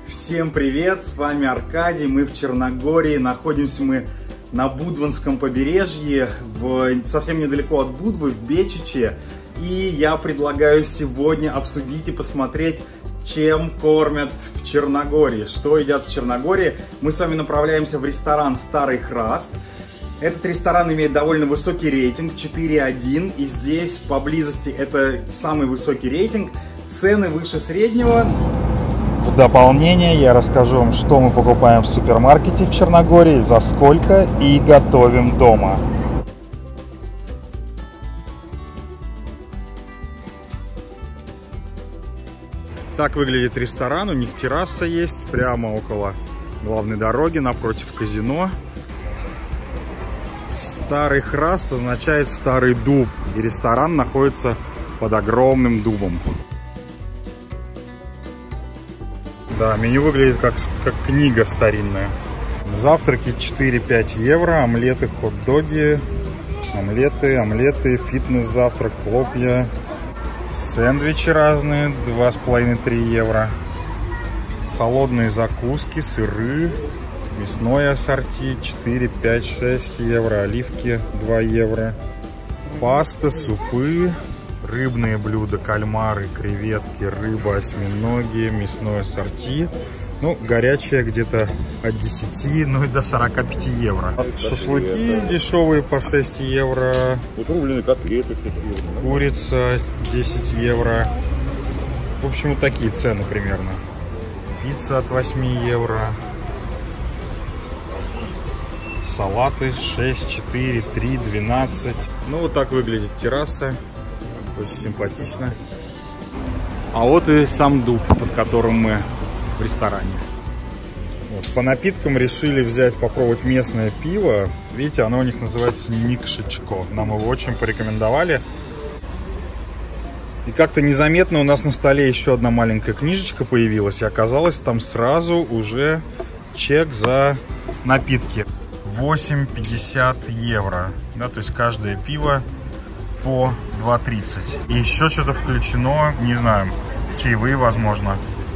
Всем привет, с вами Аркадий, мы в Черногории, находимся мы на Будванском побережье, совсем недалеко от Будвы, в Бечиче. И я предлагаю сегодня обсудить и посмотреть, чем кормят в Черногории, что едят в Черногории. Мы с вами направляемся в ресторан «Старый Храст». Этот ресторан имеет довольно высокий рейтинг, 4.1, и здесь поблизости это самый высокий рейтинг, цены выше среднего. В дополнение я расскажу вам, что мы покупаем в супермаркете в Черногории, за сколько и готовим дома. Так выглядит ресторан, у них терраса есть прямо около главной дороги, напротив казино. Старый Храст означает старый дуб, и ресторан находится под огромным дубом. Да, меню выглядит как книга старинная. Завтраки 4-5 евро, омлеты, хот-доги, омлеты, фитнес-завтрак, хлопья, сэндвичи разные, 2,5-3 евро. Холодные закуски, сыры, мясное ассорти 4, 5, 6 евро, оливки 2 евро. Паста, супы. Рыбные блюда, кальмары, креветки, рыба, осьминоги, мясное ассорти. Ну, горячее где-то от 10, ну и до 45 евро. Шашлыки дешевые по 6 евро. Утрубленные котлеты какие. Курица 10 евро. В общем, вот такие цены примерно. Пицца от 8 евро. Салаты 6, 4, 3, 12. Ну, вот так выглядит терраса. Очень симпатично. А вот и сам дуб, под которым мы в ресторане. Вот. По напиткам решили взять, попробовать местное пиво. Видите, оно у них называется Никшичко. Нам его очень порекомендовали. И как-то незаметно у нас на столе еще одна маленькая книжечка появилась. И оказалось, там сразу уже чек за напитки. 8,50 евро. Да, то есть каждое пиво по 2,30. И еще что-то включено, не знаю, чаевые, возможно.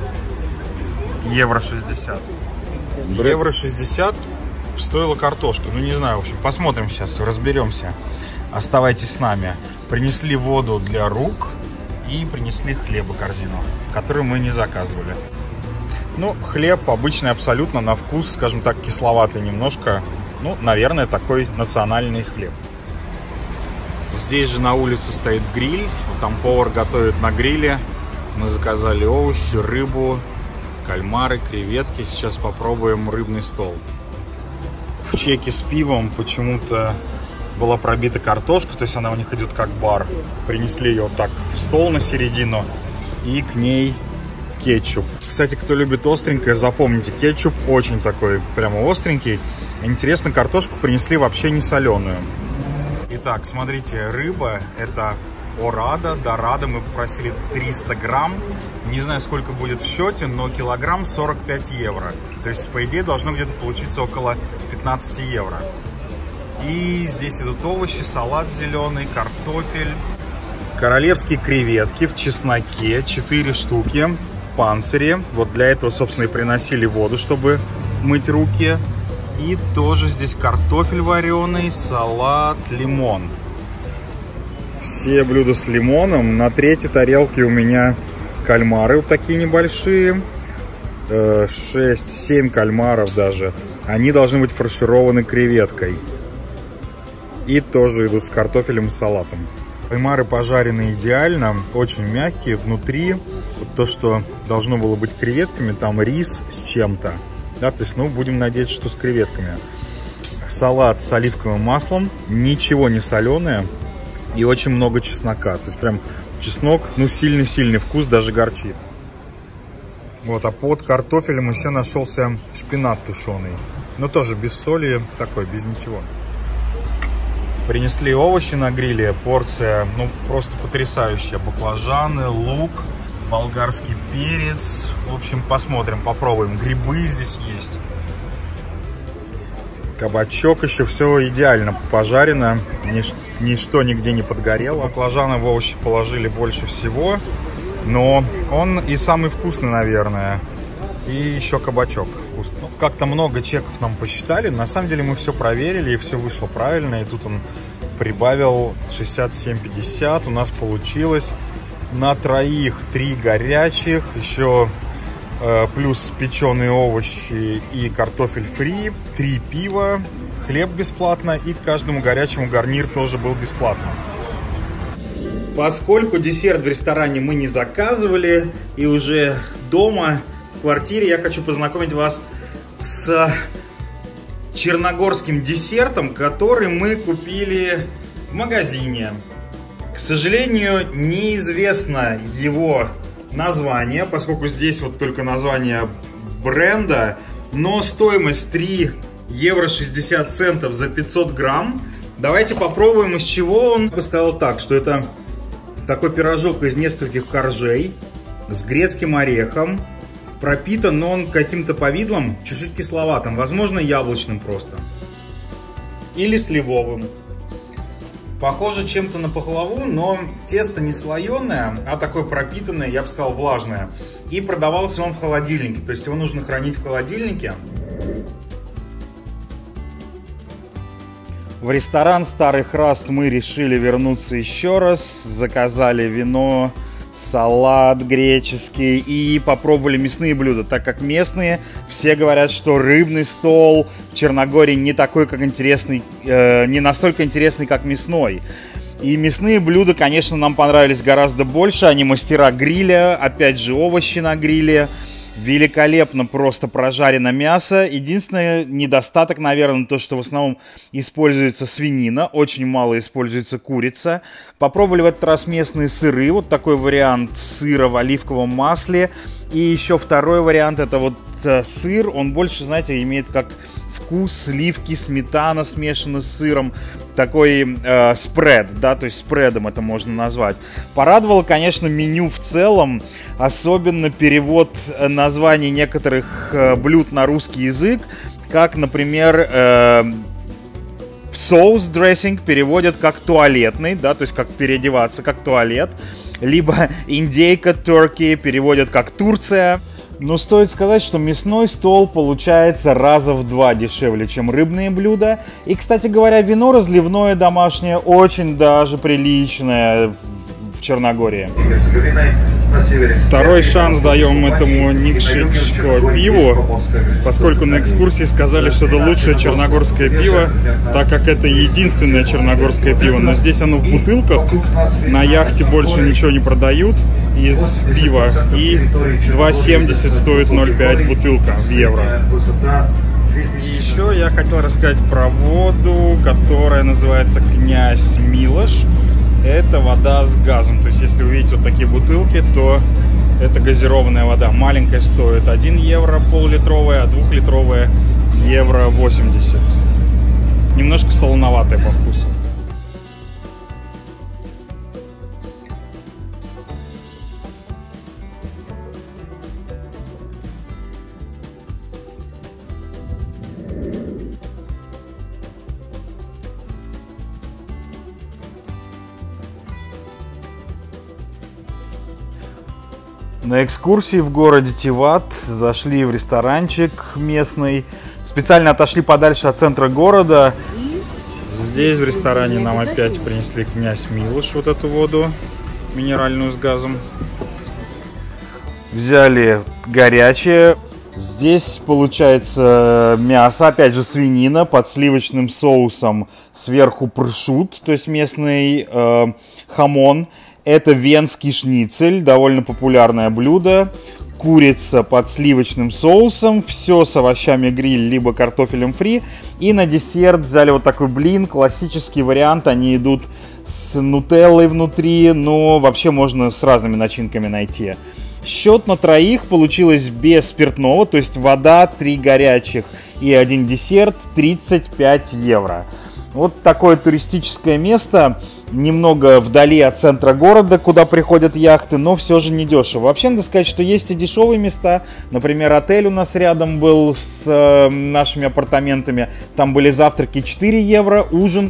Евро 60. Евро 60 стоила картошка. Ну, не знаю, в общем, посмотрим сейчас, разберемся. Оставайтесь с нами. Принесли воду для рук и принесли хлеба корзину, которую мы не заказывали. Ну, хлеб обычный абсолютно, на вкус, скажем так, кисловатый немножко. Ну, наверное, такой национальный хлеб. Здесь же на улице стоит гриль, там повар готовит на гриле. Мы заказали овощи, рыбу, кальмары, креветки. Сейчас попробуем рыбный стол. В чеке с пивом почему-то была пробита картошка, то есть она у них идет как бар. Принесли ее вот так в стол на середину и к ней кетчуп. Кстати, кто любит остренькое, запомните, кетчуп очень такой прямо остренький. Интересно, картошку принесли вообще не соленую. Итак, смотрите, рыба это орада, дорада, мы попросили 300 грамм. Не знаю, сколько будет в счете, но килограмм 45 евро. То есть, по идее, должно где-то получиться около 15 евро. И здесь идут овощи, салат зеленый, картофель. Королевские креветки в чесноке, 4 штуки в панцире. Вот для этого, собственно, и приносили воду, чтобы мыть руки. И тоже здесь картофель вареный, салат, лимон. Все блюда с лимоном. На третьей тарелке у меня кальмары вот такие небольшие. 6-7 кальмаров даже. Они должны быть фаршированы креветкой. И тоже идут с картофелем и салатом. Кальмары пожарены идеально, очень мягкие. Внутри вот то, что должно было быть креветками, там рис с чем-то. Да, то есть, ну, будем надеяться, что с креветками. Салат с оливковым маслом, ничего не соленое и очень много чеснока. То есть, прям чеснок, ну, сильный-сильный вкус, даже горчит. Вот, а под картофелем еще нашелся шпинат тушеный. Но тоже без соли, такой, без ничего. Принесли овощи на гриле, порция, ну, просто потрясающая. Баклажаны, лук, болгарский перец. В общем, посмотрим, попробуем. Грибы здесь есть. Кабачок еще, все идеально пожарено. Ничто нигде не подгорело. Баклажаны в овощи положили больше всего. Но он и самый вкусный, наверное. И еще кабачок вкусный. Ну, как-то много чеков нам посчитали. На самом деле мы все проверили, и все вышло правильно. И тут он прибавил 67,50. У нас получилось на троих 3 горячих, еще плюс печеные овощи и картофель фри, 3 пива, хлеб бесплатно, и к каждому горячему гарнир тоже был бесплатно. Поскольку десерт в ресторане мы не заказывали, и уже дома в квартире, я хочу познакомить вас с черногорским десертом, который мы купили в магазине. К сожалению, неизвестно его название, поскольку здесь вот только название бренда, но стоимость 3 евро 60 центов за 500 грамм. Давайте попробуем, из чего он. Я бы сказал так, что это такой пирожок из нескольких коржей с грецким орехом. Пропитан он каким-то повидлом, чуть-чуть кисловатым, возможно, яблочным просто. Или сливовым. Похоже чем-то на пахлаву, но тесто не слоеное, а такое пропитанное, я бы сказал, влажное. И продавался он в холодильнике, то есть его нужно хранить в холодильнике. В ресторан «Старый Храст» мы решили вернуться еще раз. Заказали вино, салат греческий и попробовали мясные блюда, так как местные все говорят, что рыбный стол в Черногории не такой, как интересный, не настолько интересный, как мясной. И мясные блюда, конечно, нам понравились гораздо больше. Они мастера гриля, опять же овощи на гриле. Великолепно просто прожарено мясо. Единственный недостаток, наверное, то, что в основном используется свинина, очень мало используется курица. Попробовали в этот раз местные сыры, вот такой вариант сыра в оливковом масле. И еще второй вариант, это вот сыр, он больше, знаете, имеет как вкус сливки, сметана смешана с сыром, такой спред, да, то есть спредом это можно назвать. Порадовало, конечно, меню в целом, особенно перевод названий некоторых блюд на русский язык, как, например, соус дрессинг переводят как туалетный, да, то есть как переодеваться, как туалет, либо индейка, турки переводят как Турция. Но стоит сказать, что мясной стол получается раза в 2 дешевле, чем рыбные блюда. И, кстати говоря, вино разливное домашнее очень даже приличное в Черногории. Второй шанс даем этому Никшичко пиву, поскольку на экскурсии сказали, что это лучшее черногорское пиво, так как это единственное черногорское пиво. Но здесь оно в бутылках, на яхте больше ничего не продают из пива, и 2,70 стоит 0,5 бутылка в евро. И еще я хотел рассказать про воду, которая называется «Князь Милош». Это вода с газом. То есть, если вы видите вот такие бутылки, то это газированная вода. Маленькая стоит 1 евро, пол-литровая, а 2-литровая евро 80. Немножко солоноватая по вкусу. На экскурсии в городе Тиват зашли в ресторанчик местный. Специально отошли подальше от центра города. Здесь в ресторане нам опять принесли «Князь Милош», вот эту воду минеральную с газом. Взяли горячее. Здесь получается мясо, опять же свинина, под сливочным соусом. Сверху прошут, то есть местный хамон. Это венский шницель, довольно популярное блюдо. Курица под сливочным соусом, все с овощами гриль, либо картофелем фри. И на десерт взяли вот такой блин, классический вариант. Они идут с нутеллой внутри, но вообще можно с разными начинками найти. Счет на троих получилось без спиртного, то есть вода, 3 горячих и 1 десерт, 35 евро. Вот такое туристическое место, немного вдали от центра города, куда приходят яхты, но все же не дешево. Вообще, надо сказать, что есть и дешевые места. Например, отель у нас рядом был с нашими апартаментами. Там были завтраки 4 евро, ужин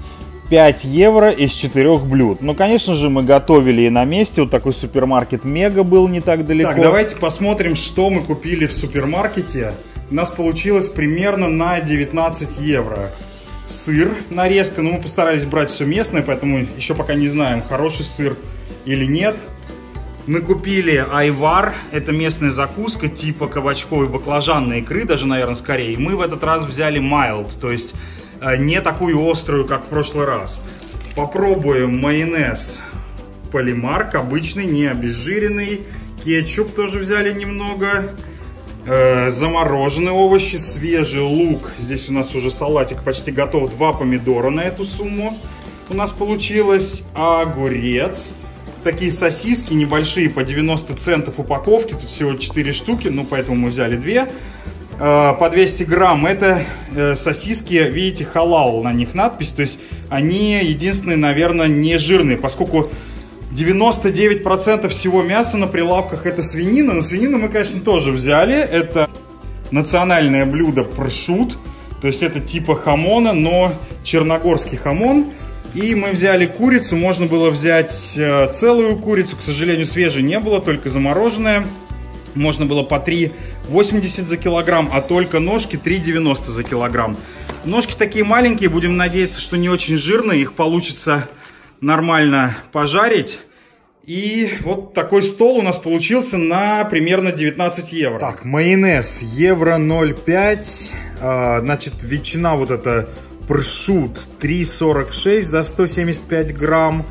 5 евро из 4 блюд. Ну, конечно же, мы готовили и на месте. Вот такой супермаркет Мега был не так далеко. Так, давайте посмотрим, что мы купили в супермаркете. У нас получилось примерно на 19 евро. Сыр, нарезка. Ну, мы постарались брать все местное, поэтому еще пока не знаем, хороший сыр или нет. Мы купили айвар. Это местная закуска типа кабачковой баклажанной икры, даже, наверное, скорее. Мы в этот раз взяли mild, то есть не такую острую, как в прошлый раз. Попробуем майонез Полимарк, обычный, не обезжиренный. Кетчуп тоже взяли немного. Замороженные овощи, свежий лук. Здесь у нас уже салатик почти готов. 2 помидора на эту сумму у нас получилось. Огурец. Такие сосиски небольшие, по 90 центов упаковки. Тут всего 4 штуки, ну поэтому мы взяли 2. По 200 грамм. Это сосиски, видите, халал на них надпись. То есть они единственные, наверное, не жирные, поскольку 99% всего мяса на прилавках это свинина. На свинину мы, конечно, тоже взяли. Это национальное блюдо прошут. То есть это типа хамона, но черногорский хамон. И мы взяли курицу. Можно было взять целую курицу. К сожалению, свежей не было, только замороженная. Можно было по 3,80 за килограмм, а только ножки 3,90 за килограмм. Ножки такие маленькие, будем надеяться, что не очень жирные. Их получится нормально пожарить. И вот такой стол у нас получился на примерно 19 евро. Так, майонез евро 0,5. Значит, ветчина вот эта прошут 3,46 за 175 грамм.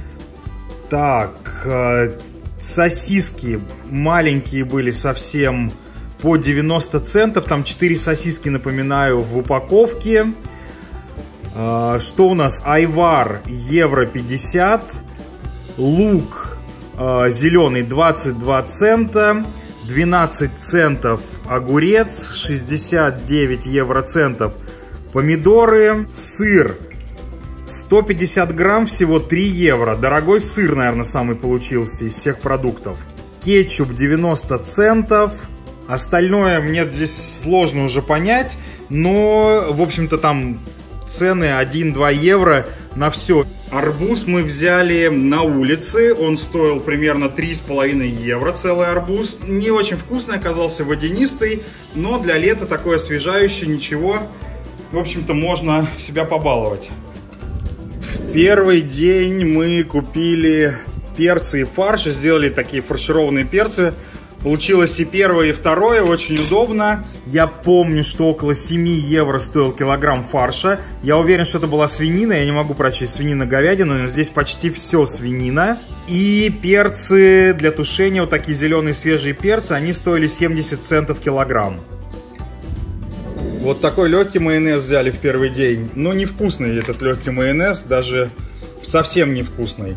Так, сосиски маленькие были совсем по 90 центов. Там 4 сосиски, напоминаю, в упаковке. Что у нас? Айвар евро 50. Лук зеленый 22 цента. 12 центов огурец. 69 евроцентов помидоры. Сыр 150 грамм, всего 3 евро. Дорогой сыр, наверное, самый получился из всех продуктов. Кетчуп 90 центов. Остальное мне здесь сложно уже понять. Но, в общем-то, там цены 1-2 евро на все. Арбуз мы взяли на улице. Он стоил примерно 3,5 евро, целый арбуз. Не очень вкусный оказался, водянистый. Но для лета такой освежающий, ничего. В общем-то, можно себя побаловать. Первый день мы купили перцы и фарш, сделали такие фаршированные перцы. Получилось и первое, и второе, очень удобно. Я помню, что около 7 евро стоил килограмм фарша. Я уверен, что это была свинина, я не могу прочесть свинина-говядина, но здесь почти все свинина. И перцы для тушения, вот такие зеленые свежие перцы, они стоили 70 центов килограмм. Вот такой легкий майонез взяли в первый день. Но невкусный этот легкий майонез, даже совсем невкусный.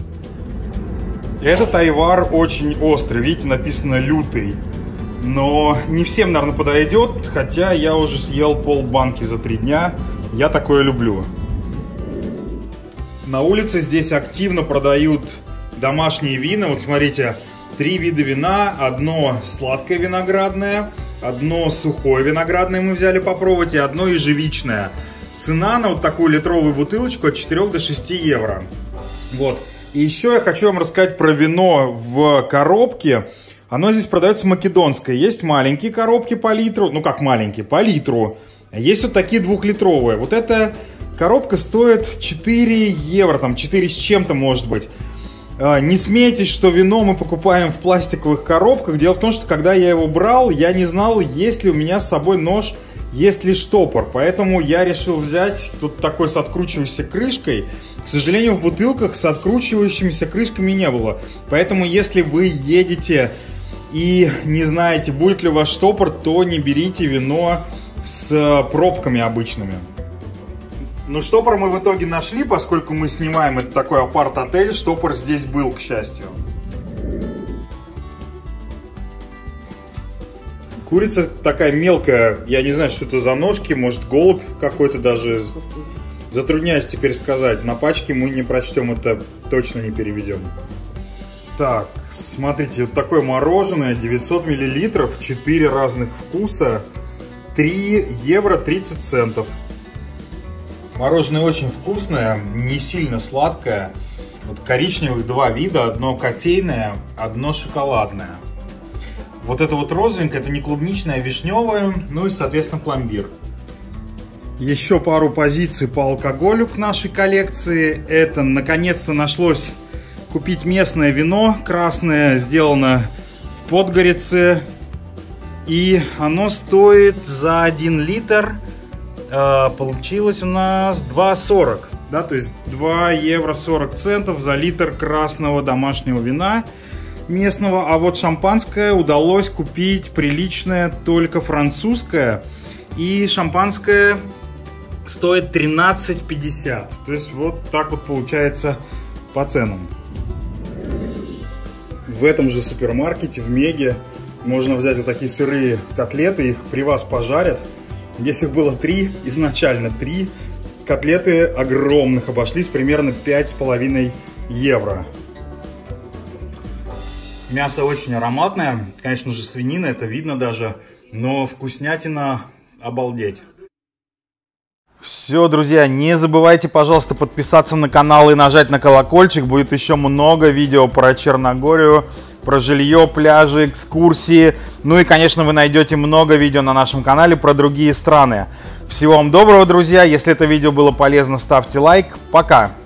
Этот айвар очень острый, видите, написано лютый. Но не всем, наверное, подойдет, хотя я уже съел полбанки за 3 дня. Я такое люблю. На улице здесь активно продают домашние вина. Вот смотрите, 3 вида вина. Одно сладкое виноградное. Одно сухое виноградное мы взяли попробовать, и одно ежевичное. Цена на вот такую литровую бутылочку от 4 до 6 евро. Вот. И еще я хочу вам рассказать про вино в коробке. Оно здесь продается македонское. Есть маленькие коробки по литру. Ну как маленькие, по литру. А есть вот такие 2-литровые. Вот эта коробка стоит 4 евро, там 4 с чем-то может быть. Не смейтесь, что вино мы покупаем в пластиковых коробках. Дело в том, что когда я его брал, я не знал, есть ли у меня с собой нож, есть ли штопор. Поэтому я решил взять тут такой с откручивающейся крышкой. К сожалению, в бутылках с откручивающимися крышками не было. Поэтому, если вы едете и не знаете, будет ли у вас штопор, то не берите вино с пробками обычными. Ну, штопор мы в итоге нашли, поскольку мы снимаем это такой апарт-отель. Штопор здесь был, к счастью. Курица такая мелкая, я не знаю, что это за ножки, может голубь какой-то даже. Затрудняюсь теперь сказать. На пачке мы не прочтем, это точно не переведем. Так, смотрите, вот такое мороженое, 900 мл, 4 разных вкуса, 3 евро 30 центов. Мороженое очень вкусное, не сильно сладкое. Вот коричневых два вида, одно кофейное, одно шоколадное. Вот это вот розовенькое, это не клубничное, а вишневое, ну и, соответственно, пломбир. Еще пару позиций по алкоголю к нашей коллекции. Это, наконец-то, нашлось купить местное вино красное, сделано в Подгорице. И оно стоит за 1 литр, получилось у нас 2,40. Да, то есть 2 евро 40 центов за литр красного домашнего вина местного. А вот шампанское удалось купить приличное, только французское. И шампанское стоит 13,50. То есть вот так вот получается по ценам. В этом же супермаркете, в Меге, можно взять вот такие сырые котлеты, их при вас пожарят. Здесь их было 3, изначально 3. Котлеты огромных обошлись примерно 5,5 евро. Мясо очень ароматное, конечно же свинина, это видно даже, но вкуснятина обалдеть. Все, друзья, не забывайте, пожалуйста, подписаться на канал и нажать на колокольчик. Будет еще много видео про Черногорию, про жилье, пляжи, экскурсии. Ну и, конечно, вы найдете много видео на нашем канале про другие страны. Всего вам доброго, друзья. Если это видео было полезно, ставьте лайк. Пока!